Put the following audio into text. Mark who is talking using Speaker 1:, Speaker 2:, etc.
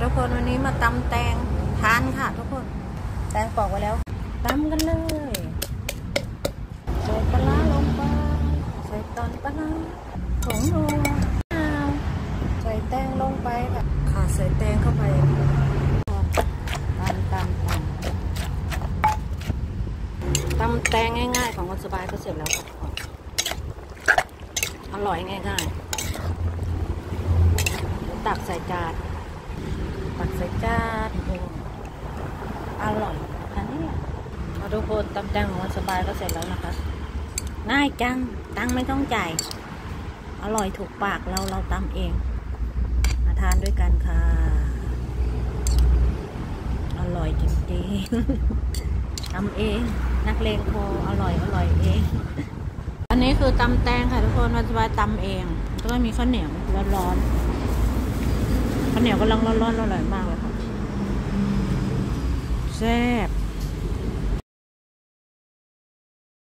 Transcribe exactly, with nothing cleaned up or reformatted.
Speaker 1: ทุกคนวันนี้มาตำแตงทานค่ะทุกคนแตงปอกไว้แล้วตำกันเลยใส่ปลาร้าลงไปใส่ตอนปลาร้าผงนัวใส่แตงลงไปค่ะค่ะใส่แตงเข้าไปตำตำตำตำแตงง่ายๆของคนสบายก็เสร็จแล้วค่ะอร่อยง่ายๆตักใส่จานตักใส่จานอร่อยอันนี้มาทุกคนตำแตงของคนสบายก็เสร็จแล้วนะคะง่ายจังตังไม่ต้องจ่ายอร่อยถูกปากเราเราตำเองมาทานด้วยกันค่ะอร่อยจริงๆทำเองนักเลงโคอร่อยอร่อยเองอันนี้คือตำแตงค่ะทุกคนวันสบายตำเองแล้วก็มีข้าวเหนียวร้อนๆข้าวเหนียวกำลังร้อนๆอร่อยมากเลยค่ะแซ่บ